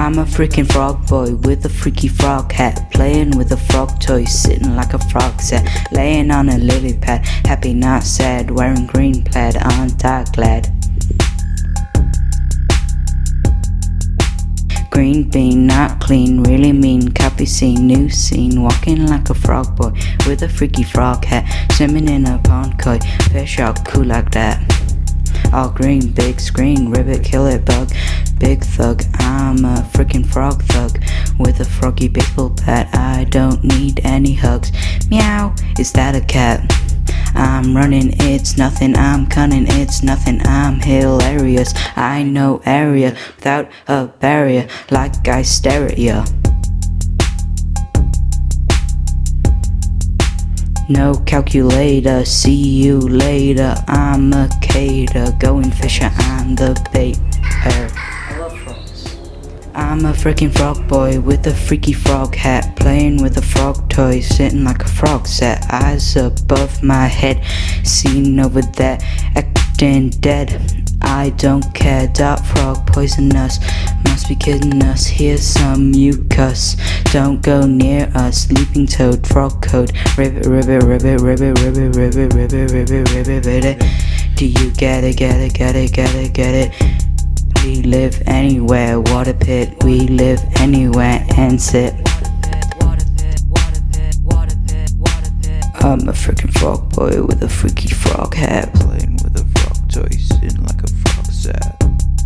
I'm a freaking frog boy with a freaky frog hat, playing with a frog toy, sitting like a frog set, laying on a lily pad, happy not sad, wearing green plaid, aren't I glad? Green bean, not clean, really mean, copy scene, new scene, walking like a frog boy with a freaky frog hat, swimming in a pond koi, fish out cool like that. All green, big screen, ribbit, kill it, bug, big thug. I'm a freaking frog thug with a froggy baseball bat. I don't need any hugs. Meow, is that a cat? I'm running, it's nothing, I'm cunning, it's nothing, I'm hilarious. I know area without a barrier, like I stare at ya. No calculator, see you later, I'm a cater, going fishing, I'm the baiter. I love frogs. I'm a freaking frog boy with a freaky frog hat, playing with a frog toy, sitting like a frog set, eyes above my head, seen over there, acting dead. I don't care, dart frog poisonous, must be kidding us, here's some mucus, don't go near us, leaping toad, frog code, ribbit, ribbit, ribbit, ribbit, ribbit, ribbit, ribbit, ribbit, ribbit, ribbit. Do you get it, get it, get it, get it, get it? We live anywhere, water pit, we live anywhere and sit. I'm a freaking frog boy with a freaky frog hat, playing with a frog toy, sitting like a frog set.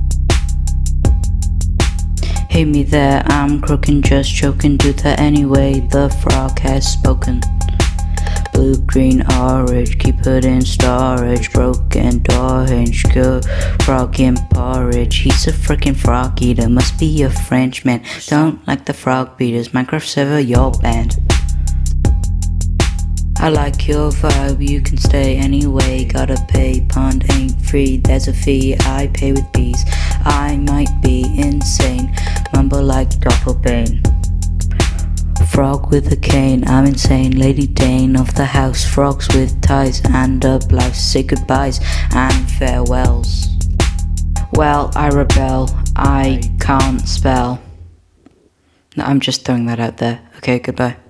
Hate me there, I'm croaking, just choking, do that anyway, the frog has spoken. Blue, green, orange, keep it in storage, broken door hinge, good frog in porridge. He's a freaking frog eater, must be a Frenchman, don't like the frog beaters, Minecraft server, your band. I like your vibe, you can stay anyway, gotta pay, pond ain't free, there's a fee, I pay with bees, I might be insane, mumble like Doppelbane. Frog with a cane, I'm insane, Lady Dane of the house, frogs with ties and a blouse, say goodbyes and farewells. Well, I rebel, I can't spell. No, I'm just throwing that out there, okay, goodbye.